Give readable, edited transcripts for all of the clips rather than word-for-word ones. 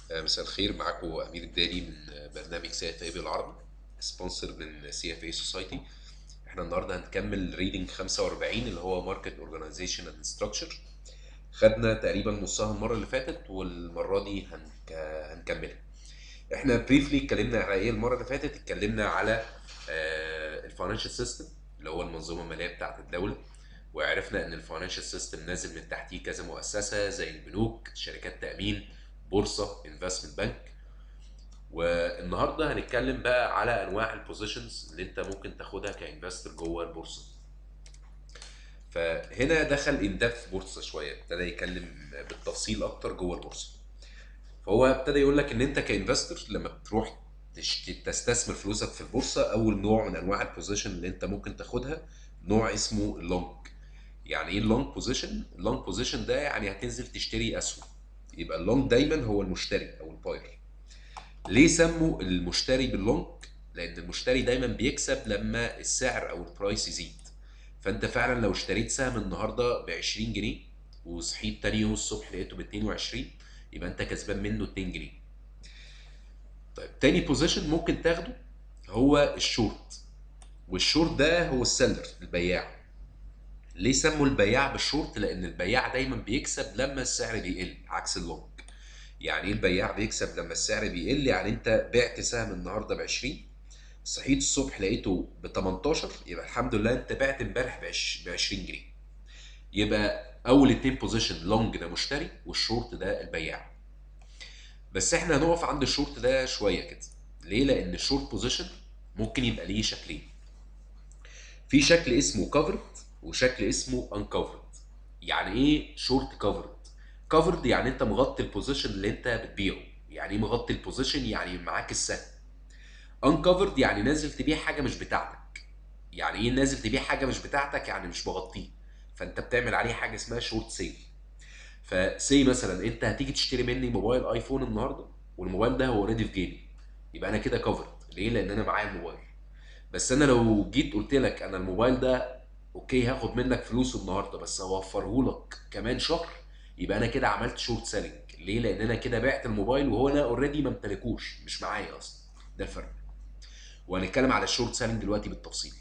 مساء الخير، معاكم أمير الدالي من برنامج سي اف اي بالعربي، سبونسر من سي اف اي سوسايتي. احنا النهارده هنكمل ريدنج 45 اللي هو ماركت اورجانيزيشن اند ستراكشر. خدنا تقريبا نصها المره اللي فاتت، والمره دي هنكملها. احنا بريفلي اتكلمنا على ايه المره اللي فاتت؟ اتكلمنا على الفاينانشال سيستم اللي هو المنظومه الماليه بتاعه الدوله، وعرفنا ان الفاينانشال سيستم نازل من تحتيه كذا مؤسسه زي البنوك، شركات تامين، بورصه، انفستمنت بنك. والنهارده هنتكلم بقى على انواع البوزيشنز اللي انت ممكن تاخدها كانفستور جوه البورصه. فهنا دخل ان ديبث بورصه شويه، ابتدى يتكلم بالتفصيل اكتر جوه البورصه. فهو ابتدى يقول لك ان انت كانفستور لما بتروح تستثمر فلوسك في البورصه، اول نوع من انواع البوزيشن اللي انت ممكن تاخدها نوع اسمه اللونج. يعني ايه اللونج بوزيشن؟ اللونج بوزيشن ده يعني هتنزل تشتري اسهم. يبقى اللونج دايما هو المشتري او الباير. ليه سموا المشتري باللونج؟ لان المشتري دايما بيكسب لما السعر او البرايس يزيد. فانت فعلا لو اشتريت سهم النهارده ب 20 جنيه، وصحيت تاني يوم الصبح لقيته ب 22، يبقى انت كسبان منه 2 جنيه. طيب تاني بوزيشن ممكن تاخده هو الشورت. والشورت ده هو السيلر، البياع. ليه سموا البياع بالشورت؟ لان البياع دايما بيكسب لما السعر بيقل عكس اللونج. يعني ايه البياع بيكسب لما السعر بيقل؟ يعني انت بعت سهم النهارده ب 20، صحيت الصبح لقيته ب 18، يبقى الحمد لله انت بعت امبارح ب 20 جنيه. يبقى اول اتنين بوزيشن، لونج ده مشتري والشورت ده البياع. بس احنا هنقف عند الشورت ده شويه كده. ليه؟ لان الشورت بوزيشن ممكن يبقى ليه شكلين. في شكل اسمه كفرد وشكل اسمه انكفرد. يعني ايه شورت كفرد؟ كفرد يعني انت مغطي البوزيشن اللي انت بتبيعه. يعني ايه مغطي البوزيشن؟ يعني معاك السهم. انكفرد يعني نازل تبيع حاجه مش بتاعتك. يعني ايه نازل تبيع حاجه مش بتاعتك؟ يعني مش مغطيه. فانت بتعمل عليه حاجه اسمها شورت سيل. فسي مثلا انت هتيجي تشتري مني موبايل ايفون النهارده، والموبايل ده هو اوريدي في جيبي، يبقى انا كده كفرد. ليه؟ لان انا معايا الموبايل. بس انا لو جيت قلت لك انا الموبايل ده اوكي هاخد منك فلوسه النهارده بس هوفره لك كمان شهر، يبقى انا كده عملت شورت سيلينج. ليه؟ لان انا كده بعت الموبايل وهو انا اوريدي ما امتلكوش، مش معايا اصلا. ده الفرق. وهنتكلم على الشورت سيلينج دلوقتي بالتفصيل.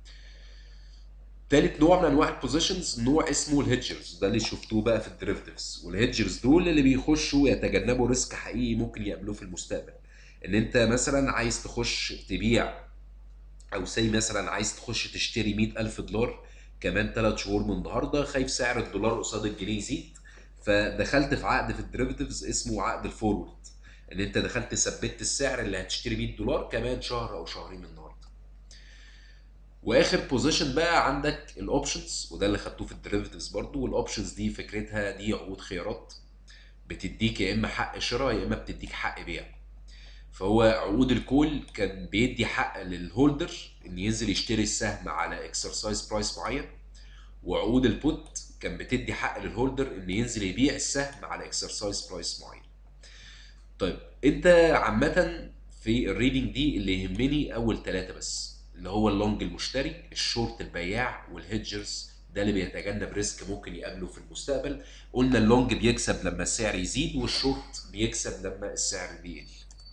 تالت نوع من انواع البوزيشنز نوع اسمه الهيدجرز، ده اللي شفتوه بقى في الديريفاتيفز. والهيدجرز دول اللي بيخشوا يتجنبوا ريسك حقيقي ممكن يقابلوه في المستقبل. ان انت مثلا عايز تخش تبيع، او سي مثلا عايز تخش تشتري 100,000 دولار كمان 3 شهور من النهارده، خايف سعر الدولار قصاد الجنيه يزيد، فدخلت في عقد في الديريفاتيفز اسمه عقد الفورورد. ان انت دخلت ثبت السعر اللي هتشتري 100 دولار كمان شهر او شهرين من النهارده. واخر بوزيشن بقى عندك الاوبشنز، وده اللي خدتوه في الديريفاتيفز برضو. والاوبشنز دي فكرتها دي عقود خيارات، بتديك يا اما حق شراء يا اما بتديك حق بيع. فهو عقود الكول كان بيدي حق للهولدر ان ينزل يشتري السهم على اكسرسايز برايس معين، وعقود البوت كان بتدي حق للهولدر ان ينزل يبيع السهم على اكسرسايز برايس معين. طيب انت عامة في الريدنج دي اللي يهمني اول ثلاثة بس، اللي هو اللونج المشتري، الشورت البياع، والهيدجرز ده اللي بيتجنب ريسك ممكن يقابله في المستقبل. قلنا اللونج بيكسب لما السعر يزيد، والشورت بيكسب لما السعر بيقل.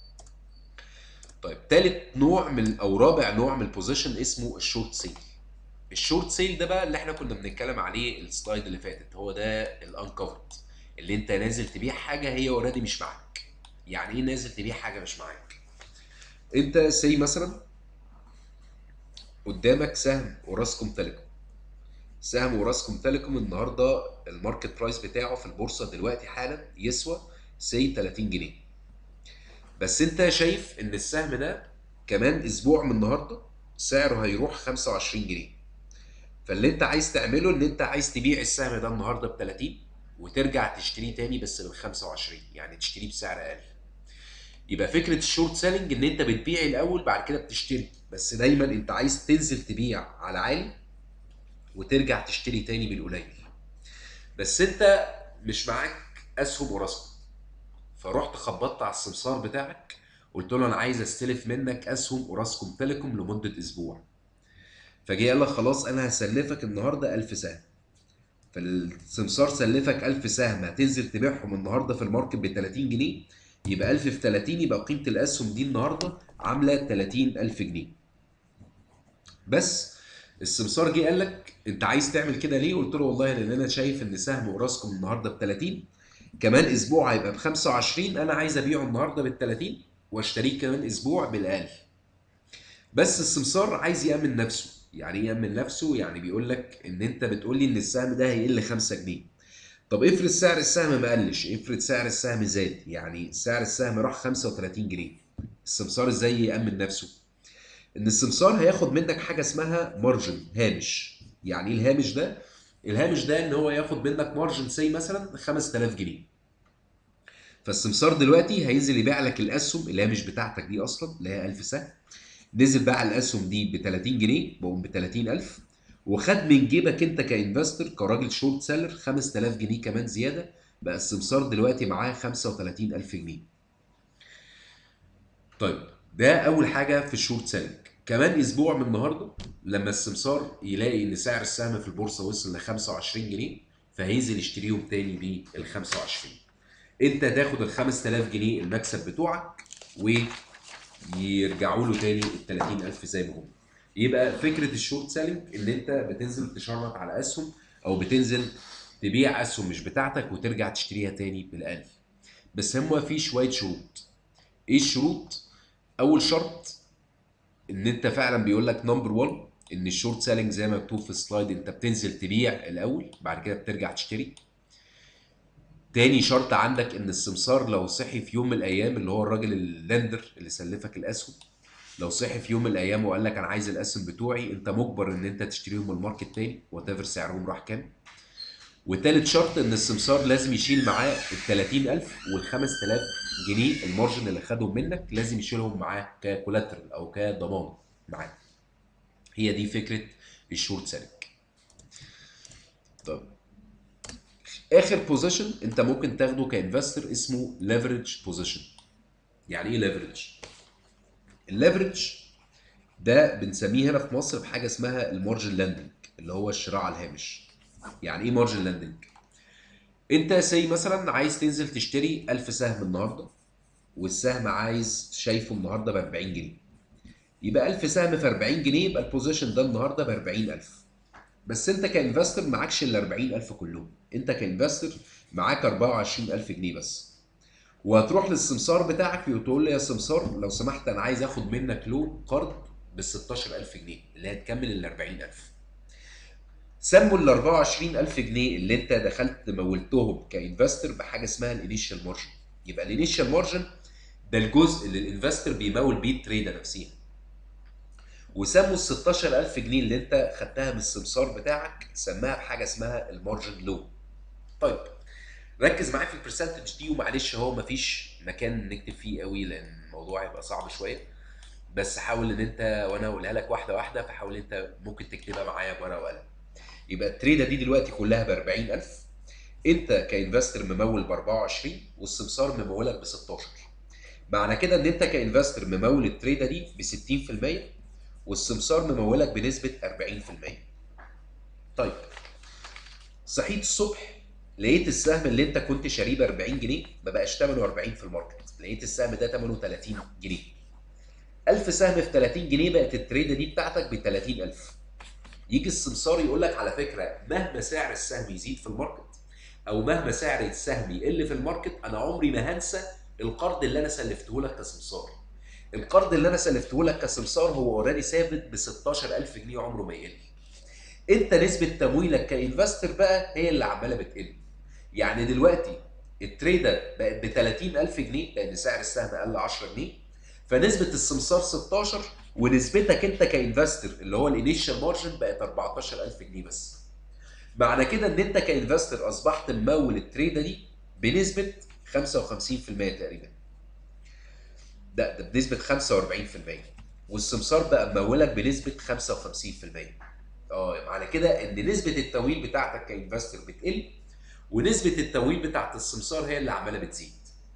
طيب تالت نوع من او رابع نوع من البوزيشن اسمه الشورت سيل. الشورت سيل ده بقى اللي احنا كنا بنتكلم عليه السلايد اللي فاتت، هو ده الانكفرد. اللي انت نازل تبيع حاجه هي اوريدي مش معاك. يعني ايه نازل تبيع حاجه مش معاك؟ انت سي مثلا قدامك سهم اوراسكوم تيليكوم. سهم اوراسكوم تيليكوم النهارده الماركت برايس بتاعه في البورصه دلوقتي حالا يسوى سي 30 جنيه. بس انت شايف ان السهم ده كمان اسبوع من النهارده سعره هيروح 25 جنيه. فاللي انت عايز تعمله ان انت عايز تبيع السهم ده النهارده ب 30 وترجع تشتريه تاني بس بال 25، يعني تشتريه بسعر اقل. يبقى فكره الشورت سيلينج ان انت بتبيع الاول بعد كده بتشتري، بس دايما انت عايز تنزل تبيع على عالي وترجع تشتري تاني بالقليل. بس انت مش معاك اسهم وراسكم، فرحت خبطت على السمسار بتاعك قلت له انا عايز استلف منك اسهم اوراسكوم تيليكوم لمده اسبوع. فجه قال لك خلاص انا هسلفك النهارده 1000 سهم. فالسمسار سلفك 1000 سهم هتنزل تبيعهم النهارده في الماركت ب 30 جنيه، يبقى 1000 في 30 يبقى قيمه الاسهم دي النهارده عامله 30000 جنيه. بس السمسار جه قال لك انت عايز تعمل كده ليه؟ قلت له والله لان انا شايف ان سهم اوراسكوم النهارده ب 30، كمان اسبوع هيبقى ب 25، انا عايز ابيعه النهارده بال 30 واشتريه كمان اسبوع بالاقل. بس السمسار عايز يامن نفسه. يعني ايه يامن نفسه؟ يعني بيقول لك ان انت بتقول لي ان السهم ده هيقل 5 جنيه. طب افرض سعر السهم ما قلش، افرض سعر السهم زاد، يعني سعر السهم راح 35 جنيه، السمسار ازاي يامن نفسه؟ ان السمسار هياخد منك حاجه اسمها مارجن، هامش. يعني ايه الهامش ده؟ الهامش ده ان هو ياخد منك مارجن سي مثلا 5000 جنيه. فالسمسار دلوقتي هينزل يبيع لك الاسهم اللي هي مش بتاعتك دي اصلا، اللي هي 1000 سهم، نزل باع الاسهم دي ب 30 جنيه، بقوم ب 30000، وخد من جيبك انت كانفستور كراجل شورت سيلر 5000 جنيه كمان زياده، بقى السمسار دلوقتي معاه 35000 جنيه. طيب ده اول حاجه في الشورت سيلينج. كمان اسبوع من النهارده لما السمسار يلاقي ان سعر السهم في البورصه وصل ل 25 جنيه، فهينزل يشتريهم تاني بال 25. انت تاخد ال 5000 جنيه المكسب بتوعك ويرجعوا له تاني ال 30000 زي ما هم. يبقى فكره الشورت سيلينج ان انت بتنزل تشرط على اسهم، او بتنزل تبيع اسهم مش بتاعتك وترجع تشتريها تاني بالاقل. بس هم في شويه شروط. ايه الشروط؟ اول شرط ان انت فعلا بيقول لك نمبر 1 ان الشورت سيلينج زي ما مكتوب في السلايد انت بتنزل تبيع الاول بعد كده بترجع تشتري. تاني شرط عندك ان السمسار لو صحي في يوم من الايام، اللي هو الراجل اللندر اللي سلفك الاسهم، لو صحي في يوم من الايام وقال لك انا عايز الاسهم بتوعي، انت مجبر ان انت تشتريهم من الماركت تاني وات ايفر سعرهم راح كام. وتالت شرط ان السمسار لازم يشيل معاه ال 30000 وال 5000 جنيه المارجن اللي خدهم منك، لازم يشيلهم معاه ككولاترال او كضمان معاه. هي دي فكره الشورت سيلينج. طب اخر بوزيشن انت ممكن تاخده كانفستر اسمه ليفرج بوزيشن. يعني ايه ليفرج؟ الليفرج ده بنسميه هنا في مصر بحاجه اسمها المارجن لاندنج، اللي هو الشراء على الهامش. يعني ايه مارجن لاندنج؟ انت سي مثلا عايز تنزل تشتري 1000 سهم النهارده، والسهم عايز شايفه النهارده ب 40 جنيه، يبقى 1000 سهم في 40 جنيه، يبقى البوزيشن ده النهارده ب 40000. بس انت كانفستر معكش ال 40000 كلهم، انت كانفستر معاك 24000 جنيه بس. وهتروح للسمسار بتاعك وتقول له يا سمسار لو سمحت انا عايز اخد منك لون قرض ب 16000 جنيه اللي هتكمل ال 40000. سموا ال 24000 جنيه اللي انت دخلت مولتهم كانفستر بحاجه اسمها الانيشال مارجن. يبقى الانيشال مارجن ده الجزء اللي الانفستر بيمول بيه التريده نفسها. وسموا ال 16000 جنيه اللي انت خدتها من السمسار بتاعك سماها بحاجه اسمها المارجن لون. طيب ركز معايا في البرسنتج دي، ومعلش هو مفيش مكان نكتب فيه قوي لان الموضوع هيبقى صعب شويه، بس حاول ان انت، وانا اقولها لك واحده واحده، فحاول انت ممكن تكتبها معايا بورقه وقلم. يبقى التريده دي دلوقتي كلها ب 40000، انت كانفستر ممول ب 24 والسمسار ممولك ب 16. معنى كده ان انت كانفستر ممول التريده دي ب 60% والسمسار ممولك بنسبه 40%. طيب صحيت الصبح لقيت السهم اللي انت كنت شاريه ب 40 جنيه ما بقاش ثمنه 40 في الماركت، لقيت السهم ده ثمنه 30 جنيه. 1000 سهم في 30 جنيه بقت التريده دي بتاعتك ب 30000. يجي السمسار يقول لك على فكره مهما سعر السهم يزيد في الماركت او مهما سعر السهم يقل في الماركت، انا عمري ما هنسى القرض اللي انا سلفته لك كسمسار. القرض اللي انا سلفته لك كسمسار هو اوريدي ثابت ب 16000 جنيه عمره ما يقل. انت نسبه تمويلك كانفستر بقى هي اللي عماله بتقل. يعني دلوقتي التريده بقت ب 30000 جنيه لان سعر السهم قل 10 جنيه، فنسبه السمسار 16 ونسبتك انت كانفستر اللي هو الانيشال مارجن بقت 14000 جنيه بس. معنى كده ان انت كانفستر اصبحت ممول التريده دي بنسبه 55% تقريبا. ده بنسبه 45%، والسمسار بقى ممولك بنسبه 55%. معنى كده ان نسبه التمويل بتاعتك كانفستر بتقل، ونسبه التمويل بتاعت السمسار هي اللي عماله بتزيد.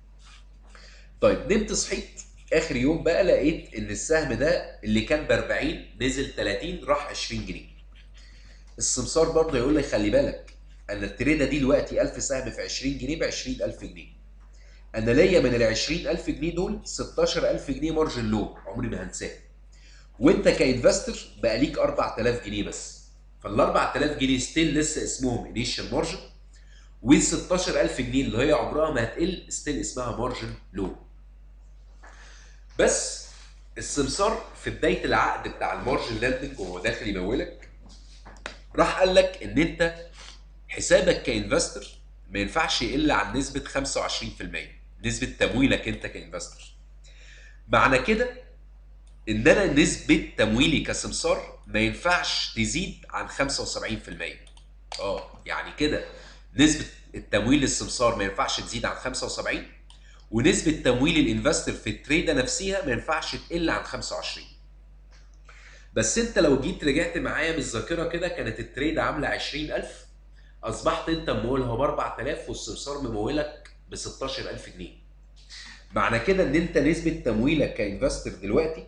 طيب نمت صحيت اخر يوم بقى لقيت ان السهم ده اللي كان ب 40 نزل 30 راح 20 جنيه. السمسار برضه يقول لي خلي بالك انا التريده دي دلوقتي 1000 سهم في 20 جنيه ب 20000 جنيه. انا ليا من ال 20000 جنيه دول 16000 جنيه مارجن لون عمري ما هنساه. وانت كانفستور بقى ليك 4000 جنيه بس. فال 4000 جنيه ستيل لسه اسمهم انيشال مارجن، وال 16000 جنيه اللي هي عمرها ما هتقل ستيل اسمها مارجن لون. بس السمسار في بدايه العقد بتاع المارجن لاندنج وهو داخل يمولك راح قال لك ان انت حسابك كانفستور ما ينفعش يقل عن نسبه 25%، نسبه تمويلك انت كانفستور. معنى كده ان انا نسبه تمويلي كسمسار ما ينفعش تزيد عن 75%. يعني كده نسبه التمويل للسمسار ما ينفعش تزيد عن 75، ونسبه تمويل الانفستور في التريده نفسها ما ينفعش تقل عن 25. بس انت لو جيت رجعت معايا بالذاكره كده، كانت التريد عامله 20000، اصبحت انت ممولها ب 4000 والسمسار ممولك ب 16000 جنيه. معنى كده ان انت نسبه تمويلك كانفستور دلوقتي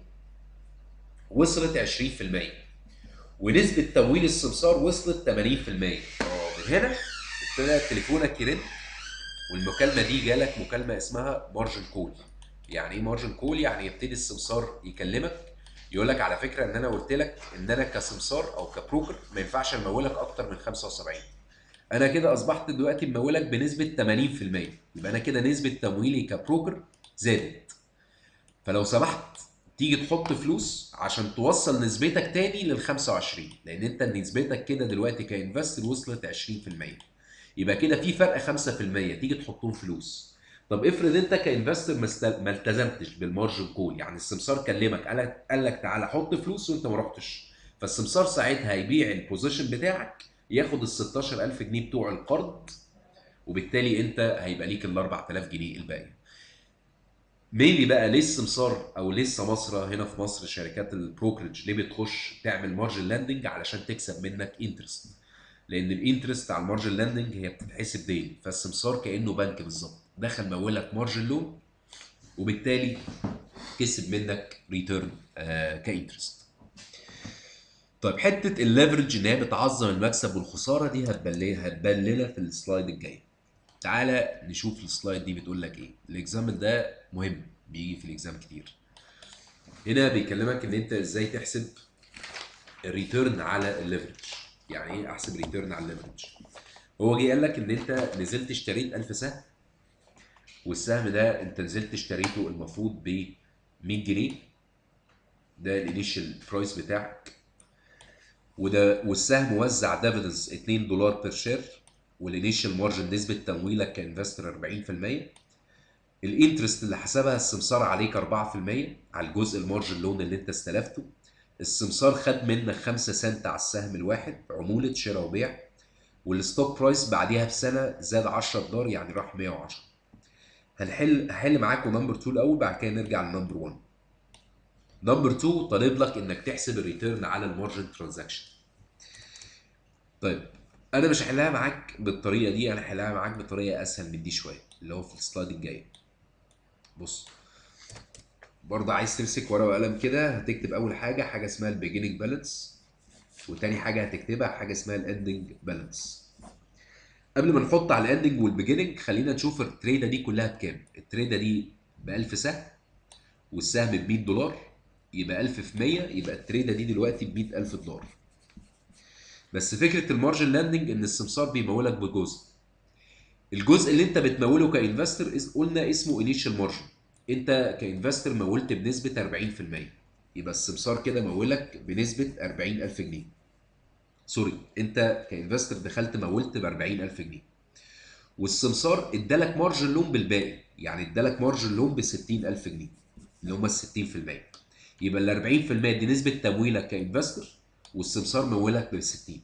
وصلت 20%، ونسبه تمويل السمسار وصلت 80%. من هنا ابتدى تليفونك يرن، والمكالمه دي جالك مكالمه اسمها مارجن كول. يعني ايه مارجن كول؟ يعني يبتدي السمسار يكلمك يقول لك على فكره ان انا قلت لك ان انا كسمسار او كبروكر ما ينفعش امولك اكتر من 75. انا كده اصبحت دلوقتي ممولك بنسبه 80%، يبقى انا كده نسبه تمويلي كبروكر زادت. فلو سمحت تيجي تحط فلوس عشان توصل نسبتك تاني لل 25، لان انت نسبتك كده دلوقتي كانفستر وصلت 20%، يبقى كده في فرق 5% تيجي تحطهم فلوس. طب افرض انت كانفستر ما التزمتش بالمارجن كول، يعني السمسار كلمك قال لك تعالى حط فلوس وانت ما رحتش، فالسمسار ساعتها هيبيع البوزيشن بتاعك، ياخد ال 16000 جنيه بتوع القرض، وبالتالي انت هيبقى ليك ال 4000 جنيه الباقيه. ميلي بقى ليه السمسار او ليه السماسره هنا في مصر شركات البروكرج ليه بتخش تعمل مارجن لاندنج؟ علشان تكسب منك انترست، لان الانترست على المارجن لاندنج هي بتتحسب ديلي. فالسمسار كانه بنك بالظبط، دخل مولك مارجن لون وبالتالي كسب منك ريتيرن كانترست. طيب حته الليفرج ان هي بتعظم المكسب والخساره دي هتبان لنا في السلايد الجاي. تعالى نشوف السلايد دي بتقول لك ايه. الاكزامبل ده مهم، بيجي في الاكزام كتير. هنا بيكلمك ان انت ازاي تحسب الريتيرن على الليفرج. يعني ايه احسب ريتيرن على الليفرج؟ هو جه قال لك ان انت نزلت اشتريت 1000 سهم، والسهم ده انت نزلت اشتريته المفروض ب 100 جنيه، ده الانيشال برايس بتاعك، والسهم وزع ديفيدنز 2 دولار بير شير، والانيشال مارجن نسبه تمويلك كانفستر 40%. الانترست اللي حسبها السمسار عليك 4% على الجزء المارجن لون اللي انت استلفته. السمسار خد منك 5 سنت على السهم الواحد عمولة شراء وبيع، والستوك برايس بعديها بسنة زاد 10 دولار، يعني راح 110. هحل معاكم نمبر 2 الاول، بعد كده نرجع لنمبر 1. نمبر 2 طالب لك انك تحسب الريتيرن على المارجن ترانزاكشن. طيب انا مش هحلها معاك بالطريقه دي، انا هحلها معاك بطريقه اسهل من دي شويه، اللي هو في السلايد الجاي. بص، برضه عايز تمسك ورقه وقلم كده، هتكتب اول حاجه اسمها البيجيننج بالانس، وتاني حاجه هتكتبها حاجه اسمها الاندنج بالانس. قبل ما نحط على الاندنج والبيجيننج خلينا نشوف التريده دي كلها بكام. التريده دي ب 1000 سهم، والسهم ب 100 دولار، يبقى 1000 في 100 يبقى التريده دي دلوقتي ب 100000 دولار. بس فكره المارجن لاندنج ان السمسار بيمولك بجزء. الجزء اللي انت بتموله كانفستر قلنا اسمه انيشال مارجن. انت كانفستر مولت بنسبه 40%، يبقى السمسار كده مولك بنسبه 40000 جنيه. سوري، انت كانفستر دخلت مولت ب 40000 جنيه، والسمسار ادالك مارجن لون بالباقي، يعني ادالك مارجن لون ب 60000 جنيه اللي هم ال 60%. يبقى ال 40% دي نسبه تمويلك كانفستر، والسمسار مولك ب 60.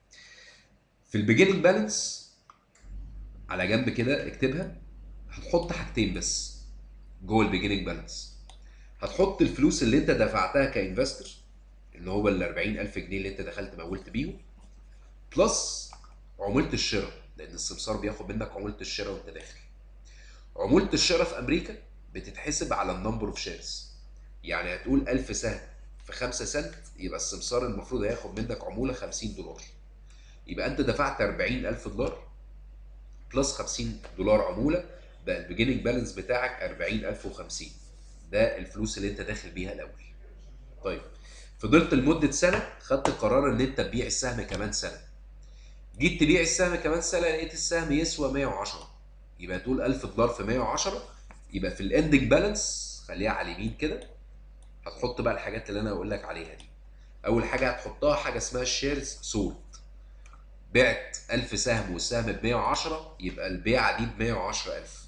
في البيجيننج بالانس على جنب كده اكتبها، هتحط حاجتين بس جوه البيجيننج بالانس. هتحط الفلوس اللي انت دفعتها كانفستر، اللي هو ال 40000 جنيه اللي انت دخلت مولت بيهم، بلس عمولة الشراء، لان السمسار بياخد منك عمولة الشراء وانت داخل. عمولة الشراء في امريكا بتتحسب على النمبر اوف شيرز، يعني هتقول 1000 سهم في 5 سنت، يبقى السمسار المفروض هياخد منك عمولة 50 دولار. يبقى انت دفعت 40000 دولار بلس 50 دولار عمولة، بقى البيجيننج بالانس بتاعك 40050. ده الفلوس اللي انت داخل بيها الاول. طيب فضلت لمده سنه، خدت قرار ان انت تبيع السهم كمان سنه. جيت تبيع السهم كمان سنه لقيت السهم يسوى 110. يبقى تقول 1000 دولار في 110. يبقى في الاندنج بالانس خليها على اليمين كده، هتحط بقى الحاجات اللي انا هقول لك عليها دي. اول حاجه هتحطها حاجه اسمها الشيرز سولد. بعت 1000 سهم والسهم ب 110، يبقى البيعه دي ب 110000.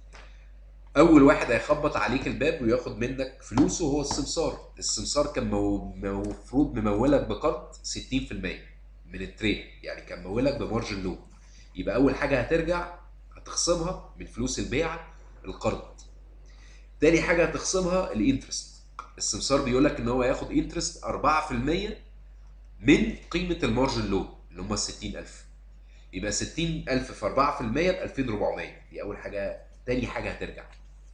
اول واحد هيخبط عليك الباب وياخد منك فلوسه هو السمسار. السمسار كان المفروض ممولك بقرض 60% من التريد، يعني كان ممولك بمارجن لون. يبقى اول حاجه هترجع هتخصمها من فلوس البيعه القرض. تاني حاجه هتخصمها الانترست. السمسار بيقول لك ان هو هياخد انترست 4% من قيمه المارجن لون اللي هم ال 60000. يبقى 60000 في 4% ب 2400. دي اول حاجه. تاني حاجه هترجع.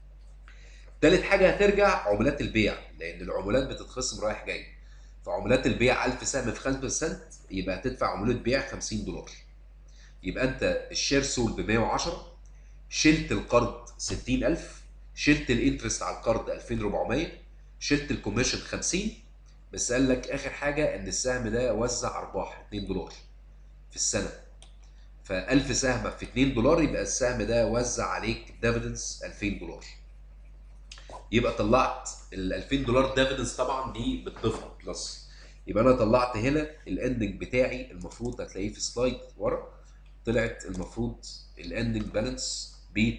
تالت حاجه هترجع عمولات البيع، لان العمولات بتتخصم رايح جاي. فعمولات البيع 1000 سهم في 5 سنت، يبقى هتدفع عموله بيع $50. يبقى انت الشير سول ب 110، شلت القرض 60000، شلت الانترست على القرض 2400، شلت الكوميشن 50. بس قال لك اخر حاجه ان السهم ده وزع ارباح $2 في السنه. ف1000 سهم في $2، يبقى السهم ده وزع عليك ديفيدنز $2000. يبقى طلعت ال $2000 ديفيدنز، طبعا دي بتضيفها بلس. يبقى انا طلعت هنا الاندنج بتاعي، المفروض هتلاقيه في سلايد ورا. طلعت المفروض الاندنج بالانس ب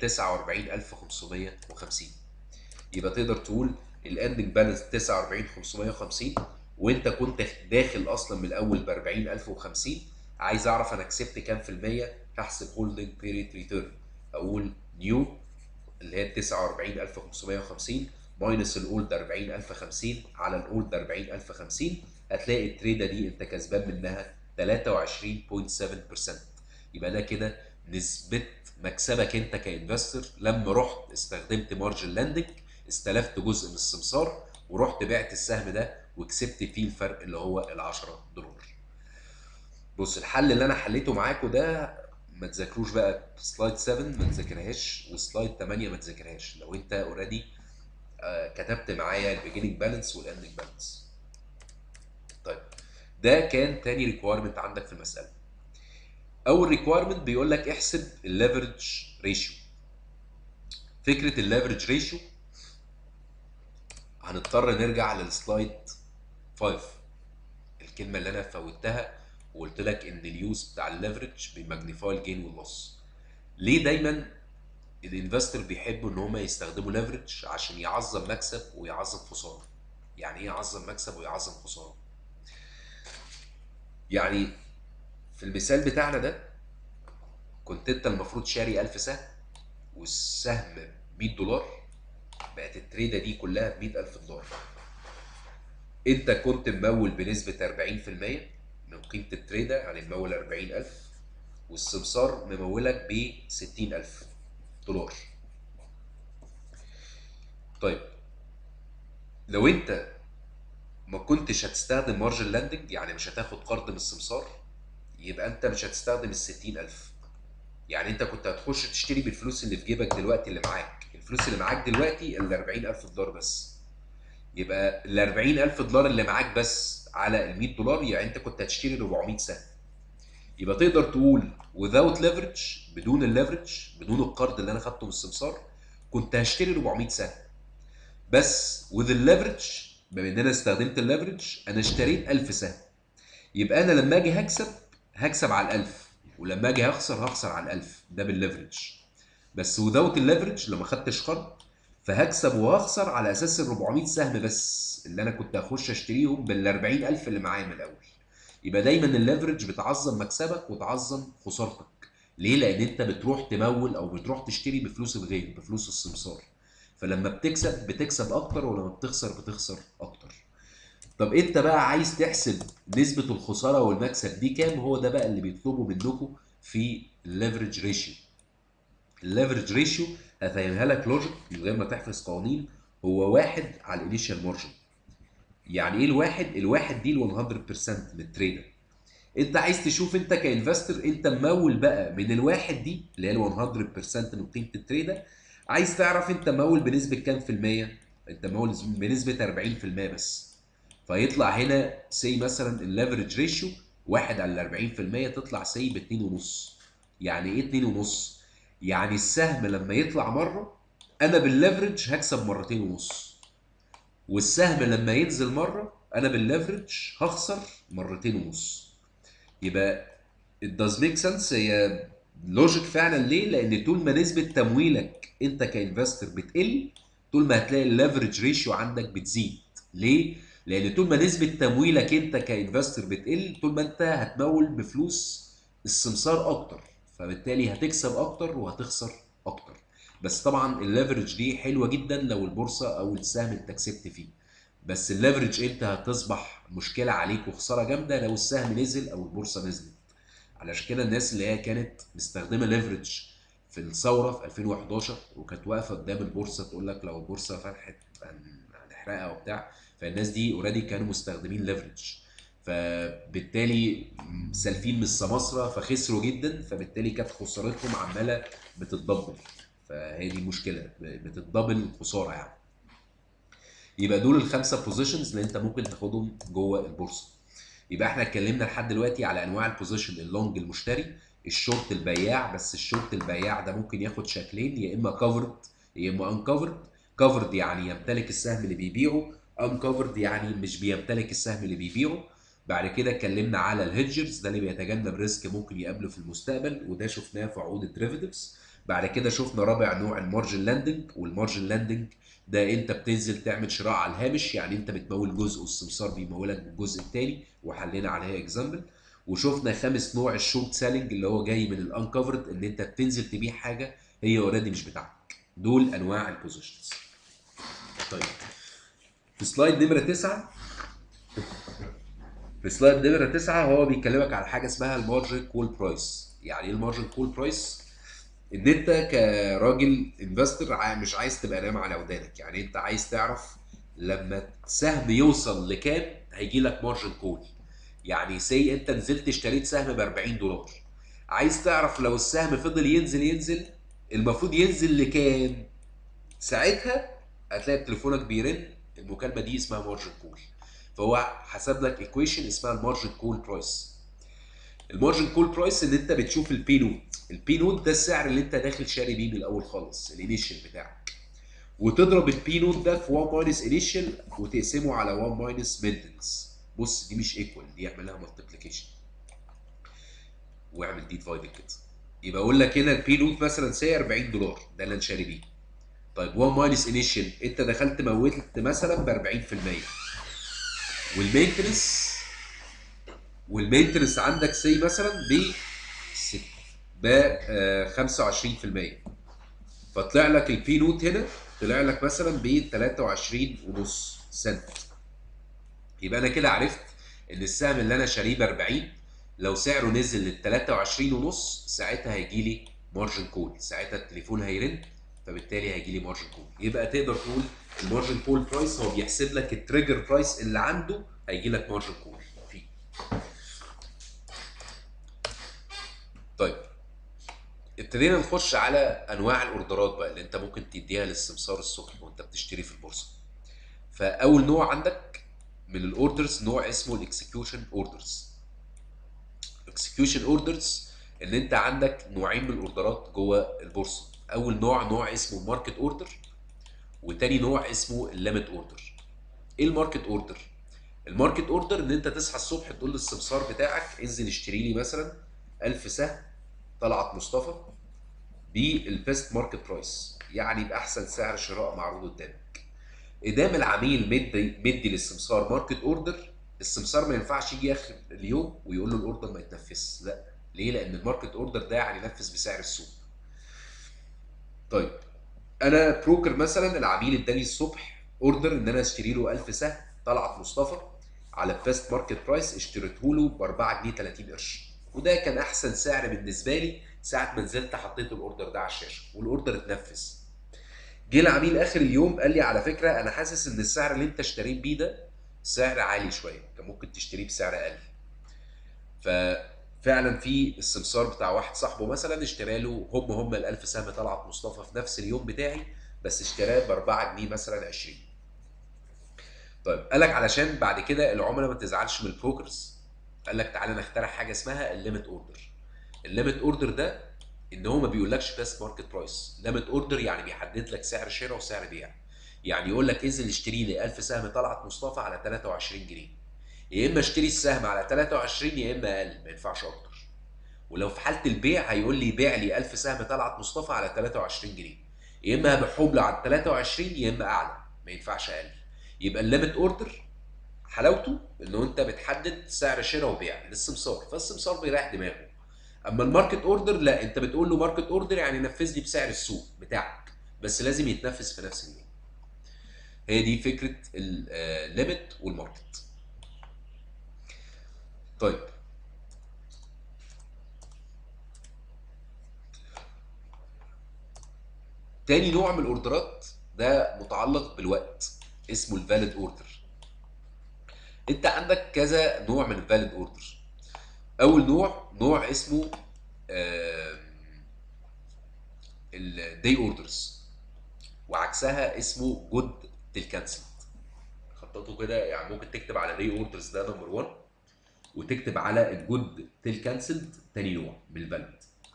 49550. يبقى تقدر تقول الاندنج بالانس 49550، وانت كنت داخل اصلا من الاول ب 40050. عايز اعرف انا كسبت كام في المية، هحسب هولدنج بيريد ريتيرن. اقول نيو اللي هي 49550 ماينس الاولد 40050 على الاولد 40050. هتلاقي التريده دي انت كسبان منها 23.7%. يبقى ده كده نسبه مكسبك انت كانفستور لما رحت استخدمت مارجن لاندنج، استلفت جزء من السمسار ورحت بعت السهم ده وكسبت فيه الفرق اللي هو ال $10. بص الحل اللي انا حليته معاكم ده ما تذاكروش بقى. سلايد 7 ما تذاكرهاش، وسلايد 8 ما تذاكرهاش لو انت اوريدي كتبت معايا البيجيننج بالانس والاندنج بالانس. طيب ده كان تاني ريكويرمنت عندك في المساله. اول ريكويرمنت بيقول لك احسب الليفرج ريشيو. فكره الليفرج ريشيو هنضطر نرجع للسلايد 5، الكلمه اللي انا فوتها وقلت لك ان اليوز بتاع الليفرج بيماجنيفاي الجين واللوس. ليه دايما الانفستور بيحبوا ان هم يستخدموا ليفرج؟ عشان يعظم مكسب ويعظم خساره. يعني ايه يعظم مكسب ويعظم خساره؟ يعني في المثال بتاعنا ده كنت انت المفروض شاري 1000 سهم والسهم $100، بقت التريده دي كلها ب $100000. انت كنت ممول بنسبه 40% من قيمه التريده، يعني ممول 40000، والسمسار ممولك ب $60000. طيب لو انت ما كنتش هتستخدم مارجن لاندنج، يعني مش هتاخد قرض من السمسار، يبقى انت مش هتستخدم ال 60000. يعني انت كنت هتخش تشتري بالفلوس اللي في جيبك دلوقتي اللي معاك. الفلوس اللي معاك دلوقتي ال $40000 بس. يبقى ال $40000 اللي معاك بس على ال $100، يعني انت كنت هتشتري 400 سهم. يبقى تقدر تقول without leverage، بدون الليفرج، بدون القرض اللي انا خدته من السمسار، كنت هشتري 400 سهم. بس with الليفرج، بما ان انا استخدمت الليفرج، انا اشتريت 1000 سهم. يبقى انا لما اجي هكسب على ال1000، ولما اجي هخسر على ال1000. ده بالليفرج. بس without الليفرج لما خدتش قرض، فهكسب وهخسر على اساس ال 400 سهم بس اللي انا كنت هخش اشتريهم بال 40000 اللي معايا من الاول. يبقى دايما الليفرج بتعظم مكسبك وتعظم خسارتك. ليه؟ لان انت بتروح تمول او بتروح تشتري بفلوس الغير، بفلوس السمسار. فلما بتكسب اكتر، ولما بتخسر اكتر. طب انت بقى عايز تحسب نسبة الخسارة والمكسب دي كام؟ هو ده بقى اللي بيطلبه منكم في الليفرج ريشيو. الليفرج ريشيو هفهمها لك لوجيك من غير ما تحفظ قوانين. هو 1 على الانيشال مارجن. يعني ايه الواحد؟ الواحد دي ال 100% من التريدر. انت عايز تشوف انت كانفستور انت ممول بقى من الواحد دي اللي هي ال 100% من قيمه التريده، عايز تعرف انت ممول بنسبه كام في الميه. انت ممول بنسبه 40% بس. فيطلع هنا سي مثلا الليفرج ريشيو 1 على 40%، تطلع سي ب 2.5. يعني ايه 2.5؟ يعني السهم لما يطلع مره انا بالليفرج هكسب مرتين ونص، والسهم لما ينزل مره انا بالليفرج هخسر مرتين ونص. يبقى it does make sense، هي لوجيك فعلا. ليه؟ لان طول ما نسبه تمويلك انت كانفستور بتقل، طول ما هتلاقي الليفرج ريشيو عندك بتزيد. ليه؟ لان طول ما نسبه تمويلك انت كانفستور بتقل، طول ما انت هتمول بفلوس السمسار اكتر، فبالتالي هتكسب اكتر وهتخسر اكتر. بس طبعا الليفرج دي حلوه جدا لو البورصه او السهم انت كسبت فيه، بس الليفرج انت هتصبح مشكله عليك وخساره جامده لو السهم نزل او البورصه نزلت. علشان كده الناس اللي هي كانت مستخدمه ليفرج في الثوره في 2011 وكانت واقفه قدام البورصه تقول لك لو البورصه فتحت هنحرقها وبتاع، فالناس دي اوريدي كانوا مستخدمين ليفرج، فبالتالي سالفين من السماسره فخسروا جدا، فبالتالي كانت خسارتهم عماله بتتدبل. فهي دي مشكله، بتتدبل الخساره يعني. يبقى دول الخمسه بوزيشنز اللي انت ممكن تاخدهم جوه البورصه. يبقى احنا اتكلمنا لحد دلوقتي على انواع البوزيشن: اللونج المشتري، الشورت البياع. بس الشورت البياع ده ممكن ياخد شكلين، يا اما كفرد يا اما انكفرد. كفرد يعني يمتلك السهم اللي بيبيعه، انكفرد يعني مش بيمتلك السهم اللي بيبيعه. بعد كده اتكلمنا على الهيدجرز، ده اللي بيتجنب ريسك ممكن يقابله في المستقبل، وده شفناه في عقود الديريفيتيفز. بعد كده شفنا رابع نوع المارجن لاندنج، والمارجن لاندنج ده انت بتنزل تعمل شراء على الهامش، يعني انت بتمول جزء والسمسار بيمولك بالجزء الثاني، وحلينا عليها اكزامبل. وشفنا خامس نوع الشورت سيلينج اللي هو جاي من الانكفرد، ان انت بتنزل تبيع حاجه هي اوريدي مش بتاعتك. دول انواع البوزيشنز. طيب في سلايد نمره 9، هو بيكلمك على حاجه اسمها المارجن كول برايس. يعني ايه المارجن كول برايس؟ ان انت كراجل انفستور مش عايز تبقى نايم على ودانك، يعني انت عايز تعرف لما السهم يوصل لكام هيجي لك مارجن كول. يعني سي انت نزلت اشتريت سهم ب 40$، عايز تعرف لو السهم فضل ينزل ينزل المفروض ينزل لكام. ساعتها هتلاقي تليفونك بيرن، المكالمه دي اسمها مارجن كول. فهو حسب لك ايكويشن اسمها المارجن كول برايس. المارجن كول برايس ان انت بتشوف البي نوت. البي نوت ده السعر اللي انت داخل شاري بيه من الاول خالص، الانيشال بتاعك، وتضرب البي نوت ده في 1 ماينس انيشال وتقسمه على 1 ماينس مينتنس. بص دي مش ايكوال، دي اعمل لها مالتيبليكيشن واعمل دي ديفايد كده. يبقى اقول لك هنا البي نوت مثلا سعر $40، ده اللي انا شاري بيه. طيب 1 ماينس انيشال انت دخلت موتت مثلا ب 40%، والمينتنس عندك سي مثلا ب 25%، فطلع لك البي نوت هنا طلع لك مثلا ب 23.5 سنت. يبقى انا كده عرفت ان السهم اللي انا شاريه ب 40 لو سعره نزل لل 23.5 ساعتها هيجي لي مارجن كول، ساعتها التليفون هيرن، فبالتالي هيجي لي مارجن كول. يبقى تقدر تقول المارجن كول برايس هو بيحسب لك التريجر برايس اللي عنده هيجي لك مارجن كول فيه. طيب ابتدينا نخش على انواع الاوردرات بقى اللي انت ممكن تديها للسمسار الصبح وانت بتشتري في البورصه. فاول نوع عندك من الاوردرز نوع اسمه الاكسكيوشن اوردرز. اكسكيوشن اوردرز ان انت عندك نوعين من الاوردرات جوه البورصه. اول نوع اسمه ماركت اوردر، وتاني نوع اسمه الليميت اوردر. ايه الماركت اوردر؟ الماركت اوردر ان انت تصحى الصبح تقول للسمسار بتاعك انزل اشتري لي مثلا 1000 سهم طلعت مصطفى بالبيست ماركت برايس، يعني باحسن سعر شراء معروض قدامك. ادام العميل مدي للسمسار ماركت اوردر، السمسار ما ينفعش يجي اخر اليوم ويقول له الاوردر ما يتنفذش، لا. ليه؟ لان الماركت اوردر ده يعني ينفذ بسعر السوق. طيب انا بروكر مثلا، العميل اداني الصبح اوردر ان انا اشتري له 1000 سهم طلعت مصطفى على البيست ماركت برايس، اشتريته له ب 4 جنيه 30 قرش، وده كان احسن سعر بالنسبه لي. ساعه ما نزلت حطيت الاوردر ده على الشاشه والاوردر اتنفذ. جه العميل اخر اليوم قال لي على فكره انا حاسس ان السعر اللي انت اشتريت بيه ده سعر عالي شويه، كان ممكن تشتريه بسعر اقل. ففعلا في السمسار بتاع واحد صاحبه مثلا اشترى له هم ال 1000 سهم طلعت مصطفى في نفس اليوم بتاعي، بس اشتراه ب 4 جنيه مثلا 20. طيب قال لك علشان بعد كده العملاء ما تزعلش من البروكرز، قال لك تعالى نخترع حاجه اسمها الليميت اوردر. الليميت اوردر ده ان هو ما بيقولكش بس ماركت برايس، ليميت اوردر يعني بيحدد لك سعر شراء وسعر بيع. يعني يقول لك انزل اشتري لي 1000 سهم طلعت مصطفى على 23 جنيه، يا اما اشتري السهم على 23 يا اما اقل، ما ينفعش اكتر. ولو في حاله البيع هيقول لي بيع لي 1000 سهم طلعت مصطفى على 23 جنيه، يا اما هبيعهم له على 23 يا اما اعلى، ما ينفعش اقل. يبقى الليميت اوردر حلاوته انه انت بتحدد سعر شراء وبيع للسمسار، فالسمسار بيريح دماغه. اما الماركت اوردر لا، انت بتقول له ماركت اوردر يعني نفذ لي بسعر السوق بتاعك، بس لازم يتنفذ في نفس اليوم. هي دي فكره الليميت والماركت. طيب تاني نوع من الاوردرات ده متعلق بالوقت، اسمه الفاليد اوردر. انت عندك كذا نوع من الفاليد اوردر. اول نوع اسمه الدي اوردرز، وعكسها اسمه جود تيل كانسل. خططوا كده، يعني ممكن تكتب على دي اوردرز ده نمبر 1، وتكتب على الجود تيل كانسلد تاني نوع من الفاليد.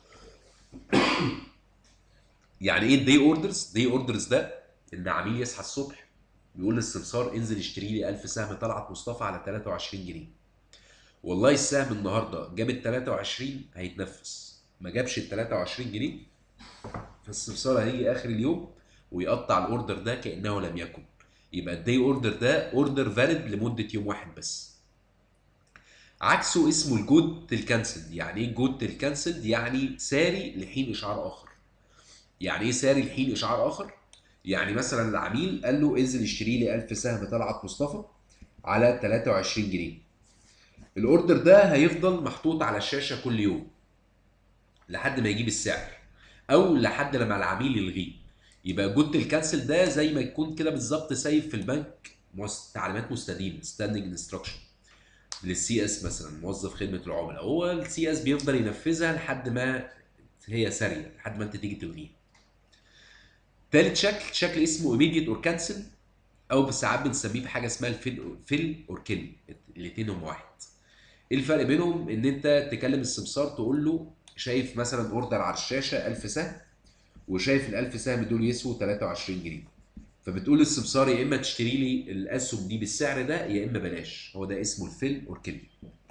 يعني ايه الدي اوردرز؟ دي اوردرز ده ان عميل يصحى الصبح يقول للسمسار انزل اشتري لي 1000 سهم طلعت مصطفى على 23 جنيه. والله السهم النهارده جاب ال 23 هيتنفس، ما جابش ال 23 جنيه، فالسمسار هيجي اخر اليوم ويقطع الاوردر ده كانه لم يكن. يبقى الدي اوردر ده اوردر فاليد لمده يوم واحد بس. عكسه اسمه الجود تيل كانسلد. يعني ايه جود تيل كانسلد؟ يعني ساري لحين اشعار اخر. يعني ايه ساري لحين اشعار اخر؟ يعني مثلا العميل قال له انزل اشتري لي 1000 سهم طلعت مصطفى على 23 جنيه. الاوردر ده هيفضل محطوط على الشاشه كل يوم لحد ما يجيب السعر، او لحد لما العميل يلغيه. يبقى جود الكانسل ده زي ما يكون كده بالظبط سايب في البنك تعليمات مستديمه ستاندنج انستراكشن للسي اس مثلا، موظف خدمه العملاء، هو السي اس بيفضل ينفذها لحد ما هي ساريه، لحد ما انت تيجي تلغيها. تالت شكل اسمه immediate اور كانسل، او ساعات بنسميه بحاجه اسمها الفيل اور كيل، الاثنين هم واحد. ايه الفرق بينهم؟ ان انت تكلم السمسار تقول له شايف مثلا اوردر على الشاشه 1000 سهم، وشايف ال 1000 سهم دول يسووا 23 جنيه، فبتقول للسمسار يا اما تشتري لي الاسهم دي بالسعر ده يا اما بلاش. هو ده اسمه الفيل اور كيل.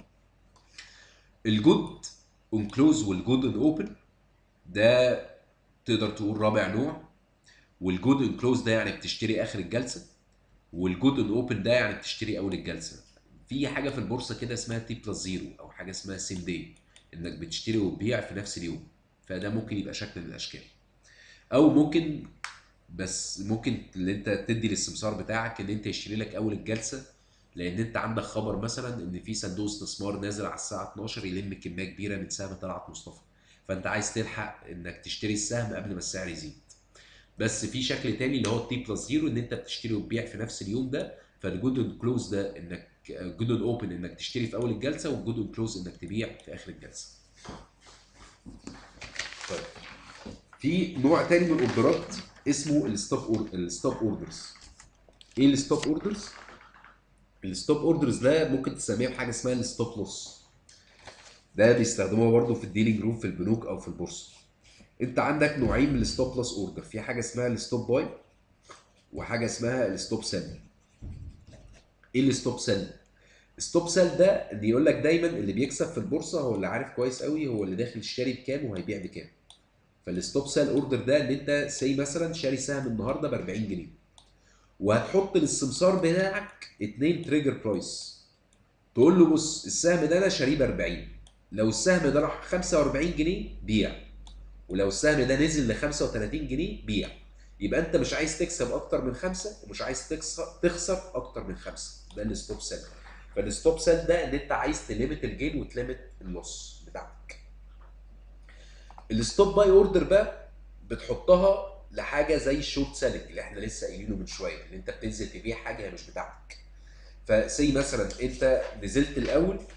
الجود اون كلوز والجود اون اوبن ده تقدر تقول رابع نوع. والجود اون كلوز ده يعني بتشتري اخر الجلسه، والجود اون اوبن ده يعني بتشتري اول الجلسه. في حاجه في البورصه كده اسمها تي بلس زيرو، او حاجه اسمها سيم داي، انك بتشتري وتبيع في نفس اليوم. فده ممكن يبقى شكل من الاشكال، او ممكن بس ممكن اللي انت تدي للسمسار بتاعك ان انت يشتري لك اول الجلسه، لان انت عندك خبر مثلا ان في صندوق استثمار نازل على الساعه 12 يلم كميه كبيره من سهم طلعت مصطفى، فانت عايز تلحق انك تشتري السهم قبل ما السعر يزيد. بس في شكل تاني اللي هو التي بلس زيرو، ان انت بتشتري وتبيع في نفس اليوم ده. فالجود اون كلوز ده انك جود اون اوبن انك تشتري في اول الجلسه، والجود اون كلوز انك تبيع في اخر الجلسه. طيب في نوع تاني من الاوردرات اسمه الستوب اوردرز. ايه الستوب اوردرز؟ الستوب اوردرز ده ممكن تسميه بحاجه اسمها الستوب لوس. ده بيستخدموها برضه في الديلينج روم في البنوك او في البورصه. انت عندك نوعين من الستوب لوس اوردر، في حاجه اسمها الستوب باي وحاجه اسمها الستوب سيل. ايه الستوب سيل؟ ستوب سيل ده اللي يقول لك دايما اللي بيكسب في البورصه هو اللي عارف كويس قوي هو اللي داخل شاري بكام وهيبيع بكام. فالستوب سيل اوردر ده ان انت سي مثلا شاري سهم النهارده ب 40 جنيه، وهتحط للسمسار بتاعك اتنين تريجر برايس. تقول له بص السهم ده انا شاريه ب 40، لو السهم ده راح 45 جنيه بيع، ولو السهم ده نزل ل 35 جنيه بيع. يبقى انت مش عايز تكسب اكتر من خمسه، ومش عايز تخسر اكتر من خمسه. ده الستوب سيل. فالستوب سيل ده ان انت عايز تليمت الجين وتليمت اللوس بتاعتك. الستوب باي اوردر بقى بتحطها لحاجه زي الشورت سيلنج اللي احنا لسه قايلينه من شويه، ان انت بتنزل تبيع حاجه هي مش بتاعتك. فسي مثلا انت نزلت الاول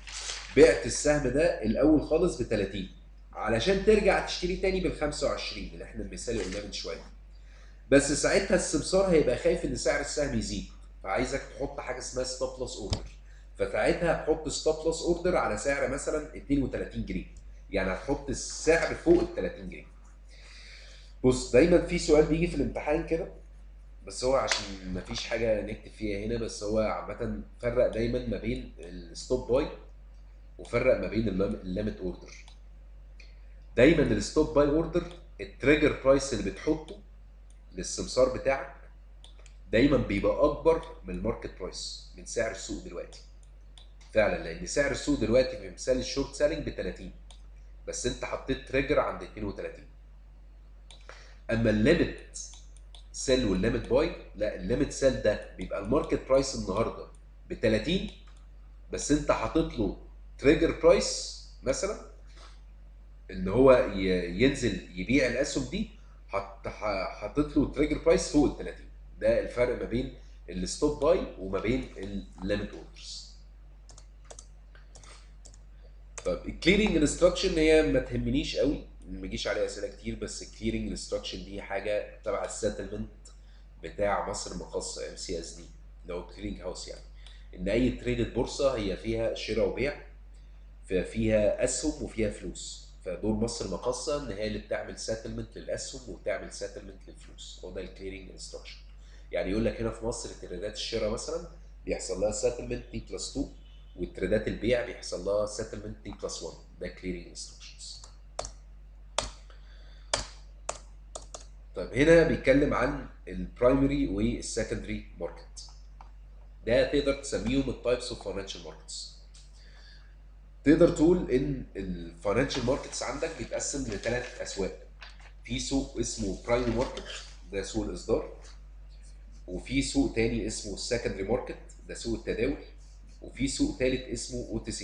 بعت السهم ده الاول خالص ب 30 علشان ترجع تشتري تاني بال 25 اللي احنا المثال اللي قلناه من شويه. بس ساعتها السمسار هيبقى خايف ان سعر السهم يزيد، فعايزك تحط حاجه اسمها ستوب لوس اوردر. فساعتها هتحط ستوب لوس اوردر على سعر مثلا 32 جنيه، يعني هتحط السعر فوق ال 30 جنيه. بص دايما في سؤال بيجي في الامتحان كده، بس هو عشان مفيش حاجه نكتب فيها هنا، بس هو عامه فرق دايما ما بين الستوب باي وفرق ما بين الليميت اوردر. دايما الستوب باي اوردر التريجر برايس اللي بتحطه للسمسار بتاعك دايما بيبقى اكبر من الماركت برايس، من سعر السوق دلوقتي. فعلا، لان سعر السوق دلوقتي في مثال الشورت سيلينج ب 30، بس انت حطيت تريجر عند 32. اما الليميت سيل والليميت باي، لا، الليميت سيل ده بيبقى الماركت برايس النهارده ب 30، بس انت حاطط له تريجر برايس مثلا ان هو ينزل يبيع الاسهم دي، حاطط له تريجر برايس فوق ال 30. ده الفرق ما بين الستوب باي وما بين الليميت اوردرز. طب الكليرنج انستراكشن هي ما تهمنيش قوي، ما يجيش عليها اسئله كتير، بس الكليرنج انستراكشن دي حاجه تبع السيتلمنت بتاع مصر المقاصه MCSD، اللي هو كليرنج هاوس يعني. ان اي تريدد بورصه هي فيها شراء وبيع، ففيها اسهم وفيها فلوس، فدور مصر المقاصه ان هي اللي بتعمل سيتلمنت للاسهم وبتعمل سيتلمنت للفلوس، هو ده الكليرنج انستراكشن. يعني يقول لك هنا في مصر تريدات الشراء مثلا بيحصل لها سيتلمنت تي بلس 2، والتريدات البيع بيحصل لها سيتلمنت تي بلس 1. ده كليرنج انستراكشنز. طيب هنا بيتكلم عن البرايمري والسكندري ماركت. ده تقدر تسميهم التايبس اوف فاينانشال ماركتس. تقدر تقول ان الفاينانشال ماركتس عندك بيتقسم لثلاث اسواق. في سوق اسمه برايمري ماركت، ده سوق الاصدار. وفي سوق تاني اسمه السكندري ماركت، ده سوق التداول. وفي سوق تالت اسمه OTC.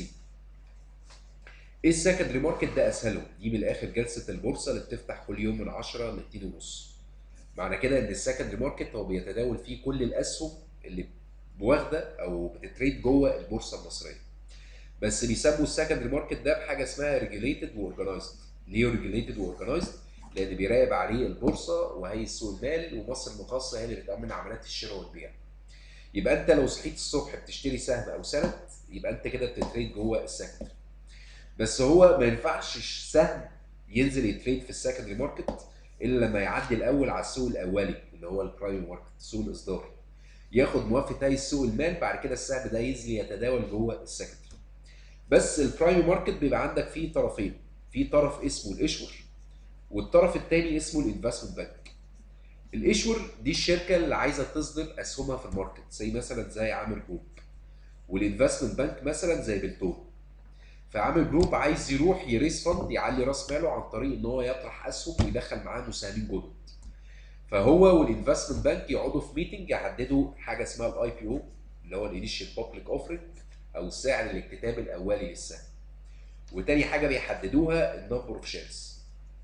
ايه السكندري ماركت ده؟ اسهلهم، دي من الاخر جلسه البورصه اللي بتفتح كل يوم من 10 ل 2 ونص. معنى كده ان السكندري ماركت هو بيتداول فيه كل الاسهم اللي واخده او بتتريد جوه البورصه المصريه. بس بيسموا السكندري ماركت ده بحاجه اسمها ريجوليتد واورجنايزد. ليه ريجوليتد واورجنايزد؟ لان بيراقب عليه البورصه وهيئه سوق المال ومصر المقاصه هي اللي بتامن عمليات الشراء والبيع. يبقى انت لو صحيت الصبح بتشتري سهم او سند، يبقى انت كده بتتريد جوه السكندري. بس هو ما ينفعش سهم ينزل يتريد في السكندري ماركت الا لما يعدي الاول على السوق الاولي اللي هو البرايمري ماركت، سوق الاصدار، ياخد موافقه هيئه سوق المال، بعد كده السهم ده ينزل يتداول جوه السكندري. بس البرايمري ماركت بيبقى عندك فيه طرفين، في طرف اسمه الايشور والطرف الثاني اسمه الانفستمنت بانك. الايشور دي الشركه اللي عايزه تصدر اسهمها في الماركت، زي مثلا زي عامر جروب. والانفستمنت بانك مثلا زي بلتون. فعامر جروب عايز يروح يريس فند يعلي راس ماله عن طريق ان هو يطرح اسهم ويدخل معاه مساهمين جدد. فهو والانفستمنت بانك يقعدوا في ميتنج يحددوا حاجه اسمها الIPO، اللي هو الانيشال بابليك اوفرنج، او سعر الاكتتاب الاولي للسهم. وتاني حاجه بيحددوها النمبر اوف شيرز.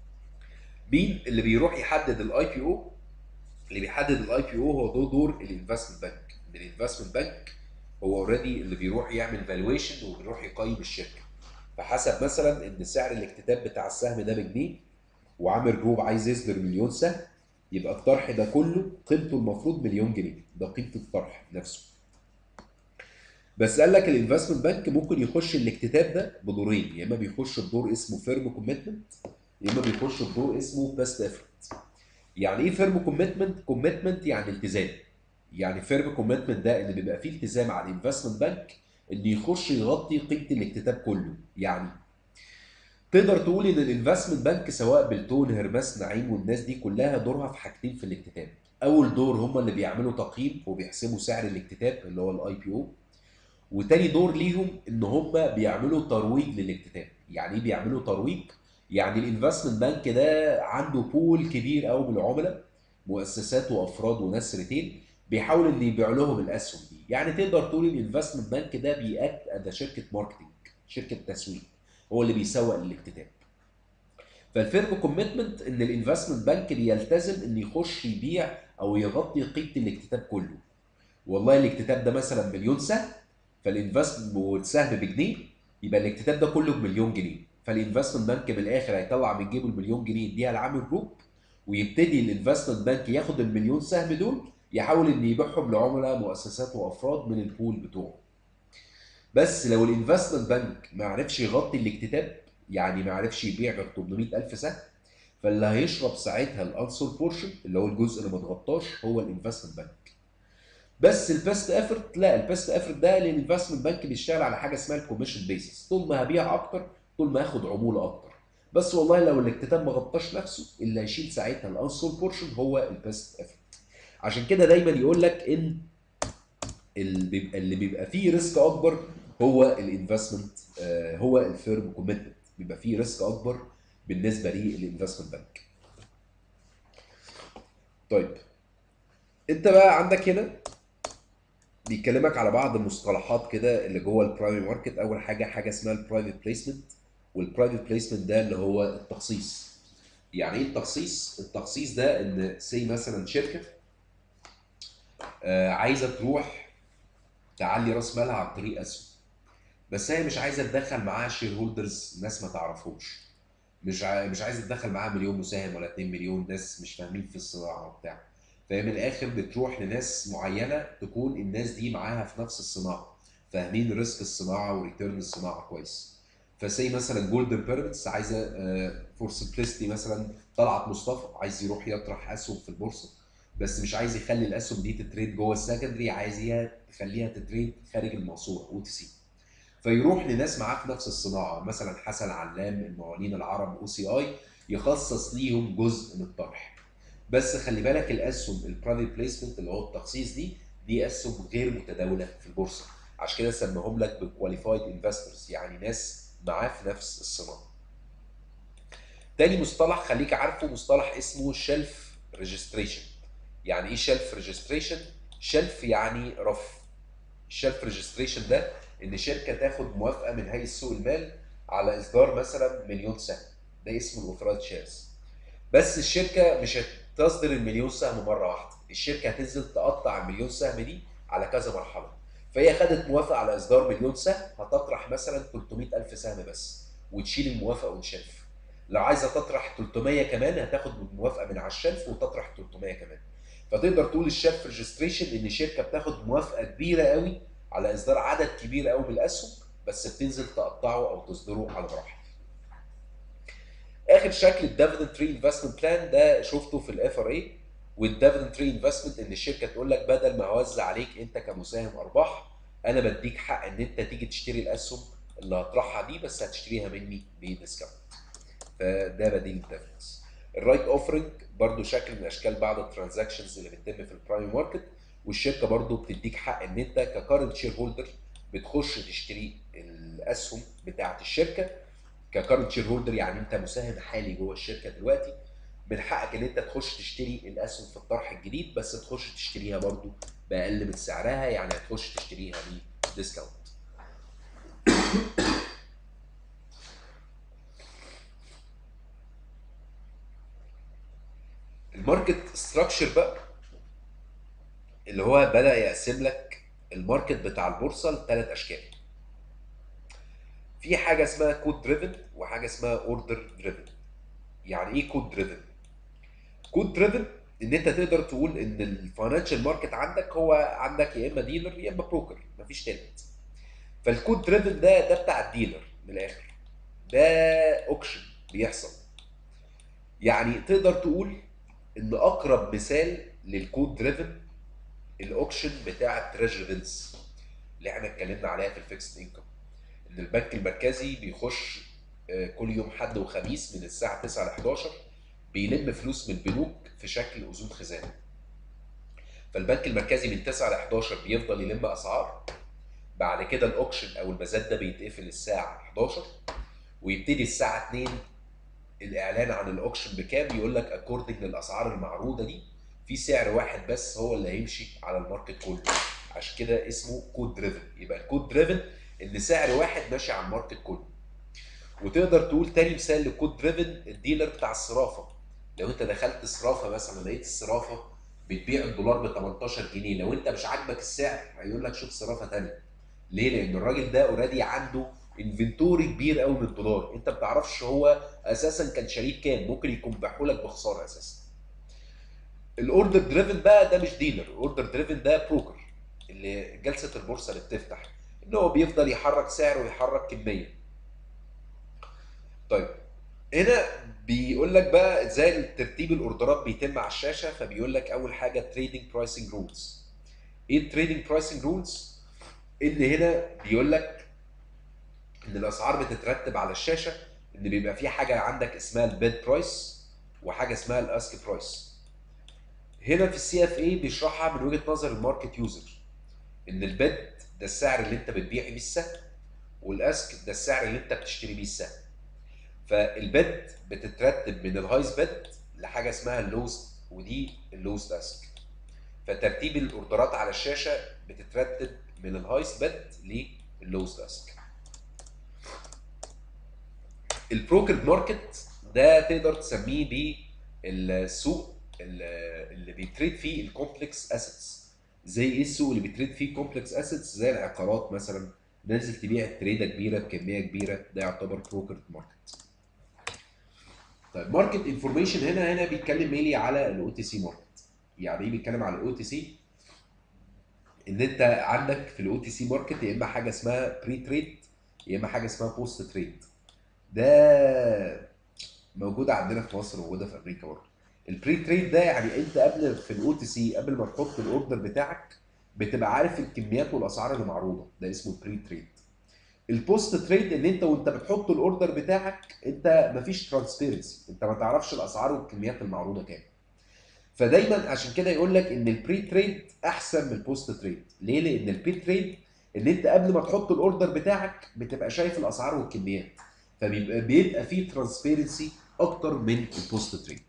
مين اللي بيروح يحدد الIPO؟ اللي بيحدد الIPO هو دور الانفستمنت بانك. الانفستمنت بانك هو اوريدي اللي بيروح يعمل فالويشن وبيروح يقيم الشركه. فحسب مثلا ان سعر الاكتتاب بتاع السهم ده بجنيه، وعامر جروب عايز يصدر مليون سهم، يبقى الطرح ده كله قيمته المفروض مليون جنيه، ده قيمه الطرح نفسه. بس قال لك الانفستمنت بانك ممكن يخش الاكتتاب ده بدورين، يا اما بيخش بدور اسمه فيرم كوميتمنت، يا اما بيخش بدور اسمه بيست افورت. يعني ايه فيرم كوميتمنت؟ كوميتمنت يعني التزام. يعني فيرم كوميتمنت ده اللي بيبقى فيه التزام على الانفستمنت بانك ان يخش يغطي قيمه الاكتتاب كله. يعني تقدر تقول ان الانفستمنت بانك سواء بلتون هرمس نعيم والناس دي كلها دورها في حاجتين في الاكتتاب. اول دور هم اللي بيعملوا تقييم وبيحسبوا سعر الاكتتاب اللي هو الIPO. وتاني دور ليهم ان هم بيعملوا ترويج للاكتتاب. يعني ايه بيعملوا ترويج؟ يعني الانفستمنت بانك ده عنده بول كبير قوي من العملاء، مؤسسات وافراد وناس ريتيل، بيحاول ان يبيع لهم الاسهم دي. يعني تقدر تقول الانفستمنت بانك ده بيأكت ده شركه ماركتنج، شركه تسويق، هو اللي بيسوق للاكتتاب. فالفيرم كوميتمنت ان الانفستمنت بانك بيلتزم ان يخش يبيع او يغطي قيمه الاكتتاب كله. والله الاكتتاب ده مثلا مليون سهم، فالانفستمنت والسهم بجنيه، يبقى الاكتتاب ده كله بمليون جنيه، فالانفستمنت بنك من الاخر هيطلع من جيبه المليون جنيه يديها لعامل جروب، ويبتدي الانفستمنت بنك ياخد المليون سهم دول يحاول ان يبيعهم لعملاء مؤسسات وافراد من البول بتوعه. بس لو الانفستمنت بنك ما عرفش يغطي الاكتتاب، يعني ما عرفش يبيع غير 800,000 سهم، فاللي هيشرب ساعتها الانسول بورشن اللي هو الجزء اللي ما اتغطاش هو الانفستمنت بنك. بس البيست افورت لا، البيست افورت ده للانفستمنت بنك بيشتغل على حاجه اسمها الكوميشن بيسس، طول ما هبيع اكتر طول ما هاخد عموله اكتر. بس والله لو الاكتتاب ما غطاش نفسه، اللي هيشيل ساعتها الانسول بورشن هو البيست افورت. عشان كده دايما يقول لك ان اللي بيبقى فيه ريسك اكبر هو الانفستمنت، هو الفيرم كوميتمنت بيبقى فيه ريسك اكبر بالنسبه للانفستمنت بنك. طيب انت بقى عندك هنا بيكلمك على بعض المصطلحات كده اللي جوه البرايمري ماركت. اول حاجه اسمها البرايفت بليسمنت، والبرايفت بليسمنت ده اللي هو التخصيص. يعني ايه التخصيص؟ التخصيص ده ان سي مثلا شركه عايزه تروح تعلي راس مالها عن طريق اسهم، بس هي مش عايزه تدخل معاها شير هولدرز ناس ما تعرفهمش، مش عايزه تدخل معاها مليون مساهم ولا 2 مليون ناس مش فاهمين في الصناعه وبتاع. فهي من الاخر بتروح لناس معينه تكون الناس دي معاها في نفس الصناعه، فاهمين ريسك الصناعه وريتيرن الصناعه كويس. فسي مثلا جولدن بيراميدز عايزه فور سمبلستي مثلا طلعت مصطفى عايز يروح يطرح اسهم في البورصه، بس مش عايز يخلي الاسهم دي تتريد جوه السكندري، عايز يخليها تتريد خارج الموصوله او تي سي. فيروح لناس معاه في نفس الصناعه، مثلا حسن علام المقاولين العرب او سي اي، يخصص ليهم جزء من الطرح. بس خلي بالك الاسهم البرايفت بليسمنت اللي هو التخصيص دي اسهم غير متداوله في البورصه، عشان كده سموهم لك بكواليفايد انفسترز، يعني ناس معاه في نفس الصناعه. تاني مصطلح خليك عارفه مصطلح اسمه شيلف ريجستريشن. يعني ايه شيلف ريجستريشن؟ شيلف يعني رف. الشيلف ريجستريشن ده ان شركه تاخد موافقه من هيئه سوق المال على اصدار مثلا مليون سهم، ده اسمه الاوثرايزد شيرز. بس الشركه مش هتصدر المليون سهم مره واحده، الشركه هتنزل تقطع المليون سهم دي على كذا مرحله. فهي خدت موافقه على اصدار مليون سهم، هتطرح مثلا 300,000 سهم بس وتشيل الموافقه ونشلف. لو عايزه تطرح 300 كمان هتاخد موافقه من على الشلف وتطرح 300 كمان. فتقدر تقول الشيلف ريجستريشن ان شركه بتاخد موافقه كبيره قوي على اصدار عدد كبير قوي من الاسهم، بس بتنزل تقطعه او تصدره على مراحل. اخر شكل الديفيدند ري انفستمنت بلان ده شفته في الاف ار اي. والديفيدند ري انفستمنت ان الشركه تقول لك بدل ما اوزع عليك انت كمساهم ارباح، انا بديك حق ان انت تيجي تشتري الاسهم اللي هطرحها دي، بس هتشتريها مني بديسكاونت. فده بديل الديفيدنس. الرايت اوفرنج برضو شكل من اشكال بعض الترانزاكشنز اللي بتتم في البرايم ماركت، والشركه برضو بتديك حق ان انت ككارنت شير هولدر بتخش تشتري الاسهم بتاعه الشركه. ككارنت شير هولدر يعني انت مساهم حالي جوه الشركه دلوقتي، من حقك ان انت تخش تشتري الاسهم في الطرح الجديد، بس تخش تشتريها برضو باقل من سعرها، يعني هتخش تشتريها بديسكاونت. الماركت ستراكشر بقى اللي هو بدأ يقسم لك الماركت بتاع البورصه لثلاث اشكال. في حاجه اسمها كود دريفن وحاجه اسمها اوردر دريفن. يعني ايه كود دريفن؟ كود دريفن ان انت تقدر تقول ان الفاينانشال ماركت عندك هو عندك يا اما ديلر يا اما بروكر، مفيش تالت. فالكود دريفن ده بتاع الديلر من الاخر، ده اوكشن بيحصل. يعني تقدر تقول ان اقرب مثال للكود دريفن الاوكشن بتاع التريجري بيلز اللي احنا اتكلمنا عليها في الفيكسد انكم. ان البنك المركزي بيخش كل يوم حد وخميس من الساعه 9 ل 11 بيلم فلوس من البنوك في شكل اذون خزانه. فالبنك المركزي من 9 ل 11 بيفضل يلم اسعار، بعد كده الاوكشن او المزاد ده بيتقفل الساعه 11، ويبتدي الساعه 2 الاعلان عن الاوكشن بكام، يقول لك اكوردنج للاسعار المعروضه دي في سعر واحد بس هو اللي هيمشي على الماركت كله. عشان كده اسمه كود دريفن. يبقى الكود دريفن ان سعر واحد ماشي على الماركت كله. وتقدر تقول تاني مثال للكود دريفن الديلر بتاع الصرافه. لو انت دخلت صرافه مثلا لقيت الصرافه بتبيع الدولار ب 18 جنيه، لو انت مش عاجبك السعر هيقول لك شوف صرافه ثانيه. ليه؟ لان الراجل ده اوريدي عنده انفنتوري كبير قوي من الدولار، انت ما بتعرفش هو اساسا كان شريك كام، ممكن يكون باعه لك بخساره اساسا. الاوردر دريفن بقى ده مش ديلر، الاوردر دريفن ده بروكر، اللي جلسه البورصه اللي بتفتح ان هو بيفضل يحرك سعر ويحرك كميه. طيب هنا بيقول لك بقى ازاي ترتيب الاوردرات بيتم على الشاشه، فبيقول لك اول حاجه تريدنج برايسنج رولز. ايه التريدنج برايسنج رولز؟ ان هنا بيقول لك ان الاسعار بتترتب على الشاشه، ان بيبقى في حاجه عندك اسمها البيد برايس وحاجه اسمها الاسك برايس. هنا في السي اف اي بيشرحها من وجهه نظر الماركت يوزر، ان البيد ده السعر اللي انت بتبيع بيه السهم، والاسك ده السعر اللي انت بتشتري بيه السهم. فالبيد بتترتب من الهايست بيد لحاجه اسمها اللوست، ودي اللوست اسك. فترتيب الاوردرات على الشاشه بتترتب من الهايست بيد لللوست اسك. البروكر ماركت ده تقدر تسميه بالسوق اللي بيتريد فيه الكومبلكس اسيتس. زي ايه السوق اللي بيتريد فيه كومبلكس اسيتس؟ زي العقارات مثلا، نازل تبيع تريده كبيره بكميه كبيره، ده يعتبر بروكر ماركت. طيب ماركت انفورميشن هنا بيتكلم ميلي على الاو تي سي ماركت. يعني ايه بيتكلم على الاو تي سي؟ ان انت عندك في الاو تي سي ماركت يا اما حاجه اسمها بري تريد يا اما حاجه اسمها بوست تريد. ده موجوده عندنا في مصر وموجوده في امريكا برضه. البري تريد ده يعني انت قبل في الاو تي سي قبل ما تحط الاوردر بتاعك بتبقى عارف الكميات والاسعار اللي معروضه، ده اسمه البري تريد. البوست تريد ان انت وانت بتحط الاوردر بتاعك انت مفيش ترانسبيرنسي، انت ما تعرفش الاسعار والكميات المعروضه كام. فدايما عشان كده يقول لك ان البري تريد احسن من البوست تريد. ليه؟ لان البري تريد ان انت قبل ما تحط الاوردر بتاعك بتبقى شايف الاسعار والكميات، فبيبقى فيه ترانسبيرنسي اكتر من البوست تريد.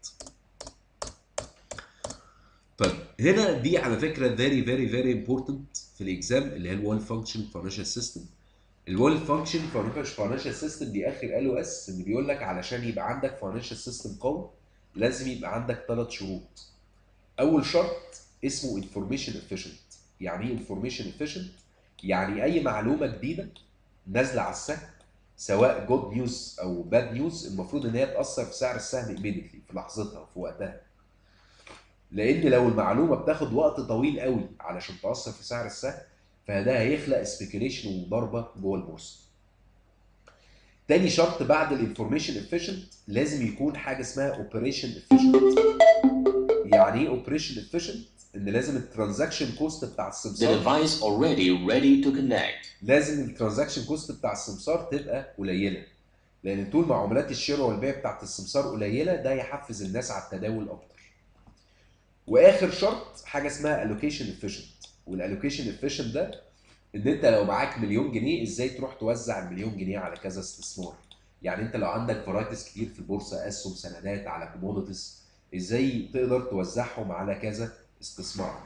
طيب هنا دي على فكره فيري فيري فيري امبورتنت في الاكزام، اللي هي الوال فانكشن فاينانشال سيستم. الوال فانكشن فاينانشال سيستم دي اخر ال او اس، اللي بيقول لك علشان يبقى عندك فاينانشال سيستم قوي لازم يبقى عندك 3 شروط. اول شرط اسمه انفورميشن افيشنت. يعني ايه انفورميشن افيشنت؟ يعني اي معلومه جديده نازله على السهم، سواء جود نيوز او باد نيوز، المفروض ان هي تاثر في سعر السهم ايميديتلي في لحظتها وفي وقتها. لان لو المعلومه بتاخد وقت طويل قوي علشان تاثر في سعر السهم، فده هيخلق سبيكيوليشن وضربه جوه البورصه. تاني شرط بعد الانفورميشن افيشنت لازم يكون حاجه اسمها اوبريشن افيشنت. يعني ايه اوبريشن افيشنت؟ ان لازم الترانزاكشن كوست بتاع The السمسار device already ready to connect. لازم الترانزاكشن كوست بتاع السمسار تبقى قليله، لان طول ما عملات الشراء والبيع بتاعت السمسار قليله ده يحفز الناس على التداول اكتر. واخر شرط حاجه اسمها الوكيشن افيشنت. والالوكيشن افيشنت ده ان انت لو معاك مليون جنيه ازاي تروح توزع المليون جنيه على كذا استثمار. يعني انت لو عندك فرايتيز كتير في البورصه، اسهم، سندات، على كوموديتيز، ازاي تقدر توزعهم على كذا استثمار.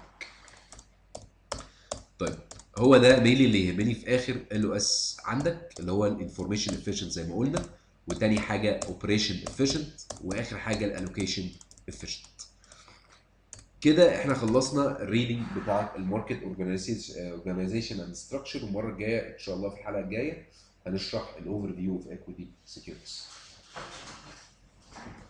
طيب هو ده ميلي اللي يهمني في اخر ال او اس عندك، اللي هو الانفورميشن افيشنت زي ما قلنا، وتاني حاجه اوبريشن افيشنت، واخر حاجه الالوكيشن افيشنت. كده احنا خلصنا الريدنج بتاع الماركت اورجانيزيشن اند ستراكشر. والمره الجايه ان شاء الله في الحلقه الجايه هنشرح الاوفر فيو اوف ايكويتي سكيورتيز.